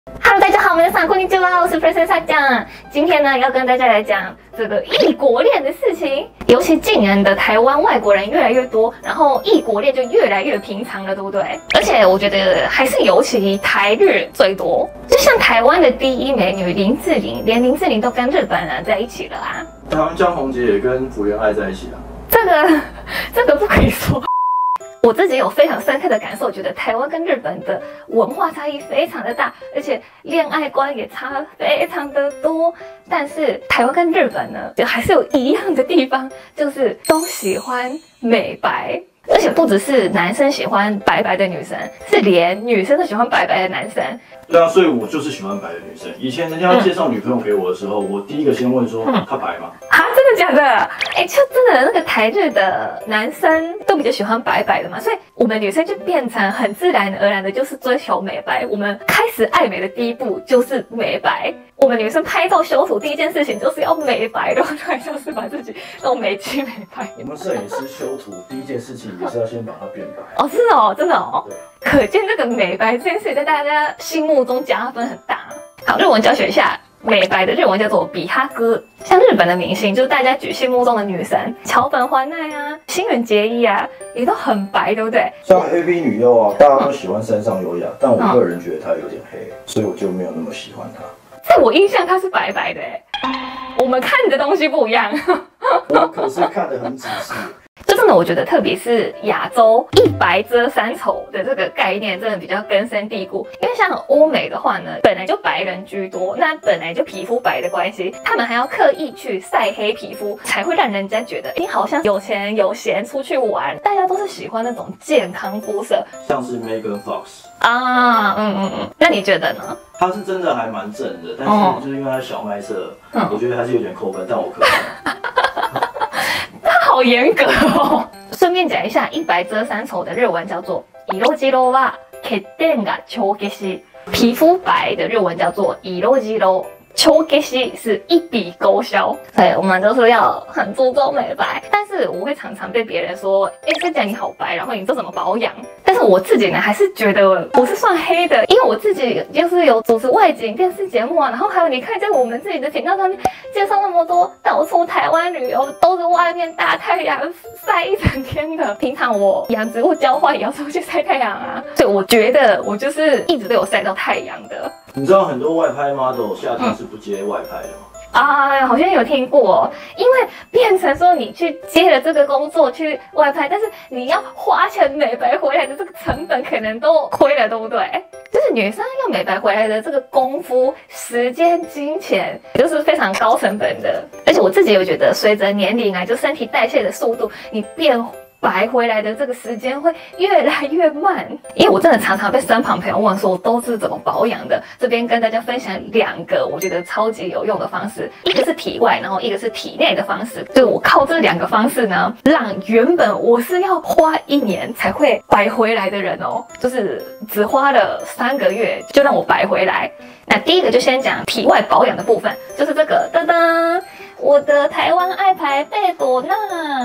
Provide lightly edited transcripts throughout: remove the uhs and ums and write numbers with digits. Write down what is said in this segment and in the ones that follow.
Hello， 大家好，我是こんにちは，我是 Princess 酱。今天呢，要跟大家来讲这个异国恋的事情。尤其近年的台湾外国人越来越多，然后异国恋就越来越平常了，对不对？而且我觉得还是尤其台日最多。就像台湾的第一美女林志玲，连林志玲都跟日本人在一起了啊。 台湾江宏杰也跟福原爱在一起啊。 这个不可以说。我自己有非常深刻的感受，觉得台湾跟日本的文化差异非常的大，而且恋爱观也差非常的多。但是台湾跟日本呢，就还是有一样的地方，就是都喜欢美白。而且不只是男生喜欢白白的女生，是连女生都喜欢白白的男生。 对啊，所以我就是喜欢白的女生。以前人家介绍女朋友给我的时候，我第一个先问说，她白吗？ 啊，真的假的？哎，就真的那个台日的男生都比较喜欢白白的嘛，所以我们女生就变成很自然而然的，就是追求美白。我们开始爱美的第一步就是美白。我们女生拍照修图第一件事情就是要美白，对不对？就是把自己弄美肌美白。 我们摄影师修图第一件事情也是要先把它变白。 哦，是哦，真的哦。可见这个美白这件事在大家心目中加分很大。好，日文教学一下。美白的日文叫做比哈哥，像日本的明星，就是大家举心目中的女神，桥本环奈啊、新垣结衣啊，也都很白，对不对？ 像 AV 女优啊，大家都喜欢山上优雅，但我个人觉得她有点黑，所以我就没有那么喜欢她。 在我印象，她是白白的，我们看的东西不一样。 我可是看得很仔细。 就真的，我觉得特别是亚洲一白遮三丑的这个概念，真的比较根深蒂固。因为像欧美的话呢，本来就白人居多，那本来就皮肤白的关系，他们还要刻意去晒黑皮肤，才会让人家觉得你好像有钱有闲出去玩。大家都是喜欢那种健康肤色， 像是 Megan Fox 啊，那你觉得呢？ 她是真的还蛮正的，但是就是因为她小麦色，我觉得还是有点扣分，但我可以。 好严格哦！顺便讲一下，一白遮三丑的日文叫做色白は欠点が帳消し，皮肤白的日文叫做色白。秋给西是一笔勾销，所以我们都是要很注重美白。但是我会常常被别人说，这讲你好白，然后你做什么保养？但是我自己呢，还是觉得我是算黑的，因为我自己就是有主持外景电视节目啊，然后还有你看在我们自己的频道上面介绍那么多到处台湾旅游，都是外面大太阳晒一整天的。平常我养植物浇花也要出去晒太阳啊，所以我觉得我就是一直都有晒到太阳的。 你知道很多外拍 model 夏天是不接外拍的吗？ 啊，好像有听过，因为变成说你去接了这个工作去外拍，但是你要花钱美白回来的这个成本可能都亏了，对不对？就是女生要美白回来的这个功夫、时间、金钱，就是非常高成本的。而且我自己有觉得，随着年龄啊，就身体代谢的速度，你变白回来的这个时间会越来越慢，因为我真的常常被身旁朋友问说我都是怎么保养的。这边跟大家分享2个我觉得超级有用的方式，一个是体外，然后一个是体内的方式。就是我靠这2个方式呢，让原本我是要花1年才会白回来的人哦，就是只花了3个月就让我白回来。那第一个就先讲体外保养的部分，就是这个噔噔，我的台湾爱牌贝朵娜。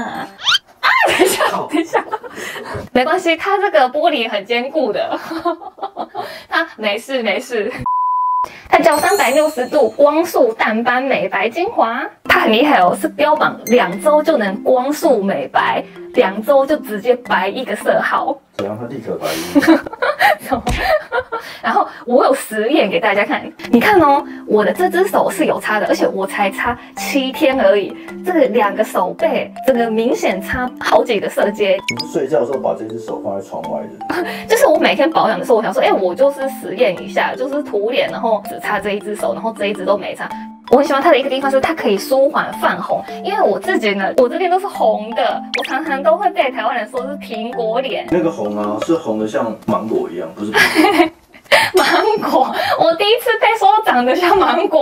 等一下，没关系，它这个玻璃很坚固的，它没事。它叫360度光束淡斑美白精华，它很厉害哦，是标榜2周就能光束美白，2周就直接白1个色号。 怎样？它立刻白1。 然后我有实验给大家看，你看哦，我的这只手是有差的，而且我才差7天而已，这个2个手背，这个明显差好几个色阶。 你是睡觉的时候把这只手放在窗外的？ 就是我每天保养的时候，我想说，我就是实验一下，就是涂脸，然后只擦这一只手，然后这一只都没擦。我很喜欢它的一个地方是它可以舒缓泛红，因为我自己呢，我这边都是红的，我常常都会被台湾人说是苹果脸。那个红啊，是红的像芒果一样，不是苹果。 芒果，我第一次被说长得像芒果。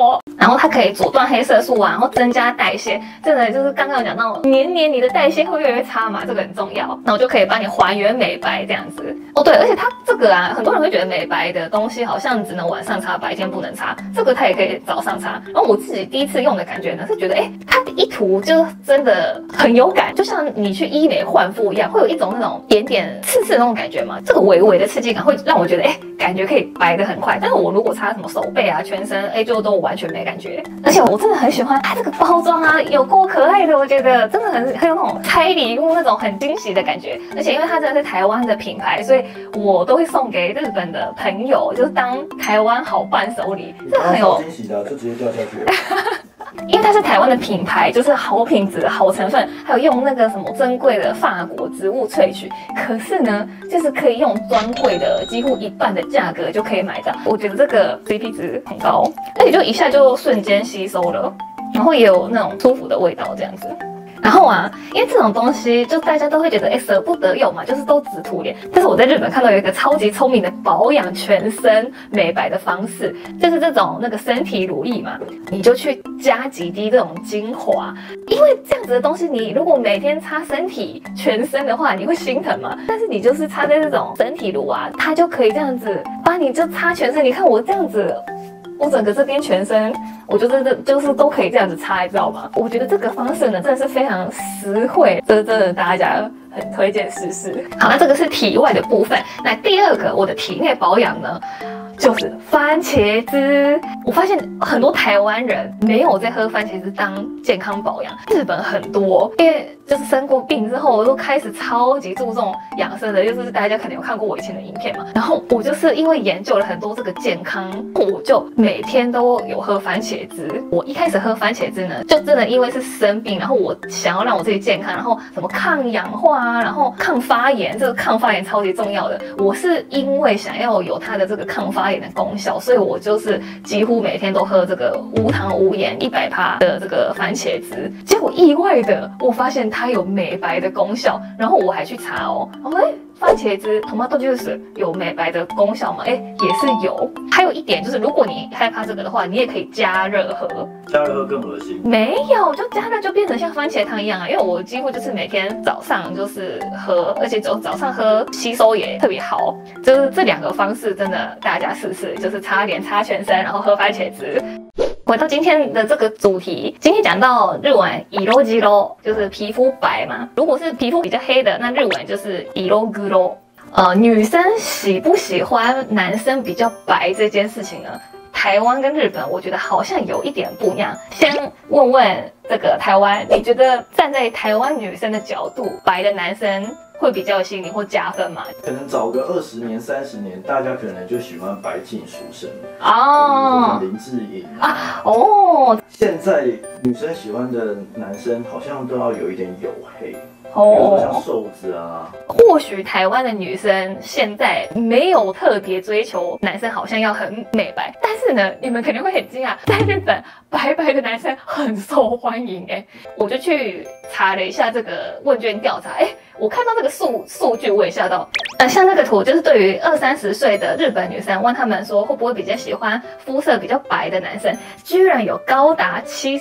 然后它可以阻断黑色素啊，然后增加代谢。真的就是刚刚有讲到，年你的代谢会越来越差嘛，这个很重要。那我就可以帮你还原美白这样子。哦，对，而且它这个啊，很多人会觉得美白的东西好像只能晚上擦，白天不能擦。这个它也可以早上擦。然后我自己第一次用的感觉呢，是觉得它一涂就真的很有感，就像你去医美焕肤一样，会有一种那种点点刺刺的那种感觉嘛。这个微微的刺激感会让我觉得感觉可以白得很快。但是我如果擦什么手背啊、全身，就都完全没感觉。而且我真的很喜欢它这个包装啊，有够可爱的，我觉得真的很有那种拆礼物那种很惊喜的感觉。而且因为它真的是台湾的品牌，所以我都会送给日本的朋友，就是当台湾好伴手礼。这很有惊喜的，就直接掉下去了。 因为它是台湾的品牌，就是好品质、好成分，还有用那个什么珍贵的法国植物萃取。可是呢，就是可以用专柜的几乎一半的价格就可以买到。我觉得这个 CP 值很高，而且就一下就瞬间吸收了，然后也有那种舒服的味道这样子。然后啊，因为这种东西就大家都会觉得舍不得用嘛，就是都只涂脸。但是我在日本看到有一个超级聪明的保养全身美白的方式，就是这种那个身体乳液嘛，你就去加几滴这种精华，因为这样子的东西，你如果每天擦身体全身的话，你会心疼嘛。但是你就是擦在这种身体乳啊，它就可以这样子帮你就擦全身。你看我这样子。我整个这边全身，我就是都可以这样子擦，你知道吗？我觉得这个方式呢，真的是非常实惠，真的大家很推荐试试。好，那这个是体外的部分。那第二个，我的体内保养呢，就是番茄汁。我发现很多台湾人没有在喝番茄汁当健康保养，日本很多，因为就是生过病之后，都开始超级注重养生的，就是大家可能有看过我以前的影片嘛。然后我就是因为研究了很多这个健康，我就每天都有喝番茄汁。我一开始喝番茄汁呢，就真的因为是生病，然后我想要让我自己健康，然后什么抗氧化啊，然后抗发炎，这个抗发炎超级重要的。我是因为想要有它的这个抗发炎的功效，所以我就是几乎每天都喝这个无糖无盐100%的这个番茄汁。结果意外的，我发现它有美白的功效，然后我还去查哦，番茄汁 tomato juice 有美白的功效吗？也是有。还有一点就是，如果你害怕这个的话，你也可以加热喝。 加热喝更恶心？ 没有，就加热就变成像番茄汤一样啊。因为我几乎就是每天早上就是喝，而且早上喝吸收也特别好。就是这两个方式真的大家试试，就是擦脸、擦全身，然后喝番茄汁。回到今天的这个主题，今天讲到日文色白，就是皮肤白嘛。如果是皮肤比较黑的，那日文就是色黒。女生喜不喜欢男生比较白这件事情呢？台湾跟日本，我觉得好像有一点不一样。先问问这个台湾，你觉得站在台湾女生的角度，白的男生会比较吸引你或加分吗？ 可能早个20年、30年，大家可能就喜欢白净书生哦， 林志颖啊，哦， 现在女生喜欢的男生好像都要有一点黝黑。比哦， 如说像瘦子啊， 或许台湾的女生现在没有特别追求男生好像要很美白，但是呢，你们肯定会很惊讶，在日本白白的男生很受欢迎我就去查了一下这个问卷调查，我看到这个数据我也吓到，像这个图就是对于20-30岁的日本女生问他们说会不会比较喜欢肤色比较白的男生，居然有高达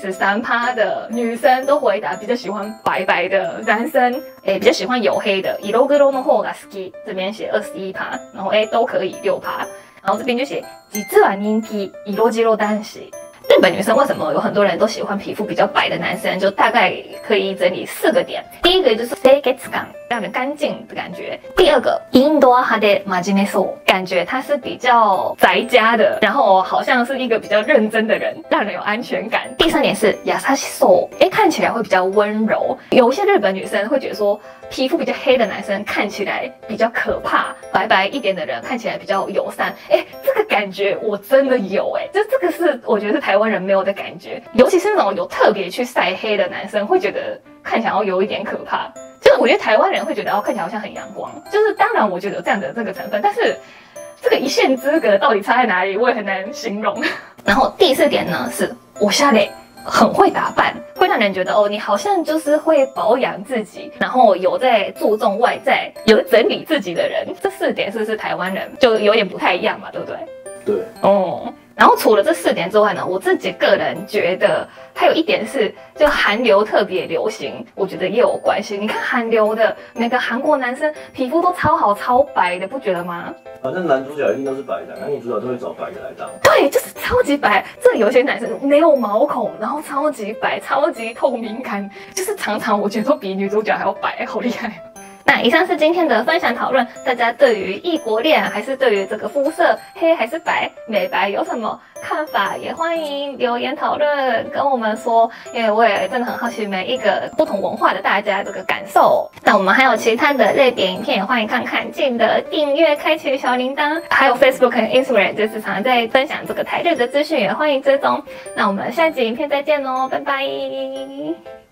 73%的女生都回答比较喜欢白白的男生。比较喜欢黝黑的，色黒の方が好き，这边写21%，然后都可以6%，然后这边就写実は人気色白男子。日本女生为什么有很多人都喜欢皮肤比较白的男生？就大概可以整理4个点。第一个就是清潔感，让人干净的感觉。第二个，インドア派で真面目そう，感觉他是比较宅家的，然后好像是一个比较认真的人，让人有安全感。第3点是優しそう，看起来会比较温柔。有一些日本女生会觉得说，皮肤比较黑的男生看起来比较可怕，白白一点的人看起来比较友善。这个感觉我真的有这个是我觉得是台湾人没有的感觉，尤其是那种有特别去晒黑的男生，会觉得看起来有一点可怕。就是我觉得台湾人会觉得看起来好像很阳光，就是当然我觉得有这样的这个成分，但是这个一线之隔到底差在哪里，我也很难形容。然后第4点呢是おしゃれ，很会打扮，会让人觉得你好像就是会保养自己，然后有在注重外在，有在整理自己的人。这4点是不是台湾人就有点不太一样嘛，对不对？ 对。 然然后除了这4点之外呢，我自己个人觉得还有一点是，就韩流特别流行，我觉得也有关系。你看韩流的每个韩国男生皮肤都超好超白的，不觉得吗？ 反正男主角一定都是白的，那女主角都会找白的来当。 对，就是超级白。这有些男生没有毛孔，然后超级白，超级透明感，就是常常我觉得都比女主角还要白，好厉害。那以上是今天的分享讨论，大家对于异国恋还是对于这个肤色黑还是白美白有什么看法？也欢迎留言讨论跟我们说，因为我也真的很好奇每一个不同文化的大家这个感受。那我们还有其他的类别影片，也欢迎看看，记得订阅、开启小铃铛，还有 Facebook 和 Instagram 就是常常在分享这个台日的资讯，也欢迎追踪。那我们下集影片再见喽，拜拜。